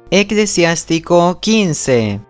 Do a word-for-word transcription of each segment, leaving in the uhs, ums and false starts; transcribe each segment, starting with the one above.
Eclesiástico quince.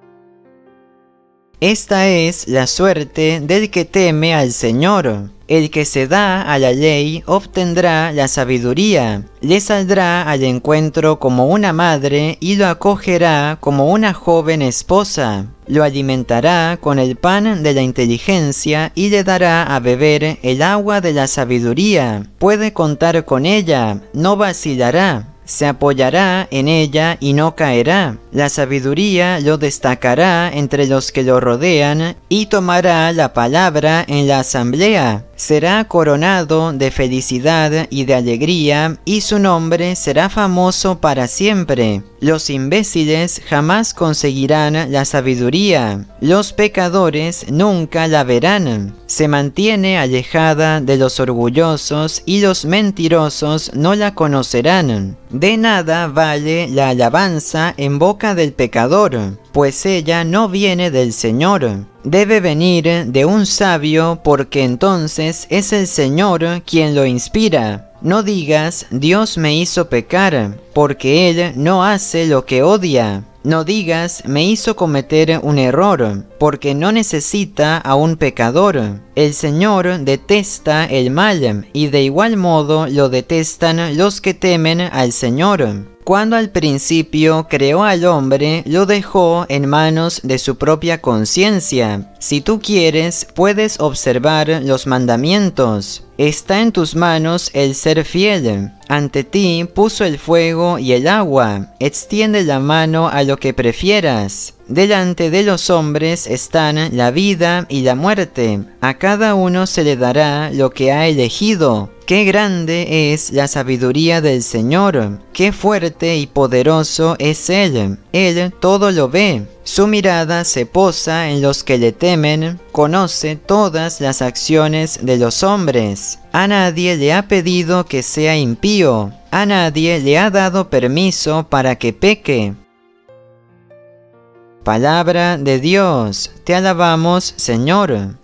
Esta es la suerte del que teme al Señor. El que se da a la ley obtendrá la sabiduría, le saldrá al encuentro como una madre y lo acogerá como una joven esposa. Lo alimentará con el pan de la inteligencia y le dará a beber el agua de la sabiduría. Puede contar con ella, no vacilará. Se apoyará en ella y no caerá. La sabiduría lo destacará entre los que lo rodean y tomará la palabra en la asamblea. Será coronado de felicidad y de alegría, y su nombre será famoso para siempre. Los imbéciles jamás conseguirán la sabiduría. Los pecadores nunca la verán. Se mantiene alejada de los orgullosos y los mentirosos no la conocerán. De nada vale la alabanza en boca del pecador, pues ella no viene del Señor. Debe venir de un sabio, porque entonces es el Señor quien lo inspira. No digas, Dios me hizo pecar, porque Él no hace lo que odia. No digas, me hizo cometer un error, porque no necesita a un pecador. El Señor detesta el mal, y de igual modo lo detestan los que temen al Señor. Cuando al principio creó al hombre, lo dejó en manos de su propia conciencia. Si tú quieres, puedes observar los mandamientos. Está en tus manos el ser fiel. Ante ti puso el fuego y el agua. Extiende la mano a lo que prefieras. Delante de los hombres están la vida y la muerte. A cada uno se le dará lo que ha elegido. ¡Qué grande es la sabiduría del Señor! ¡Qué fuerte y poderoso es Él! Él todo lo ve. Su mirada se posa en los que le temen, conoce todas las acciones de los hombres. A nadie le ha pedido que sea impío, a nadie le ha dado permiso para que peque. Palabra de Dios, te alabamos, Señor.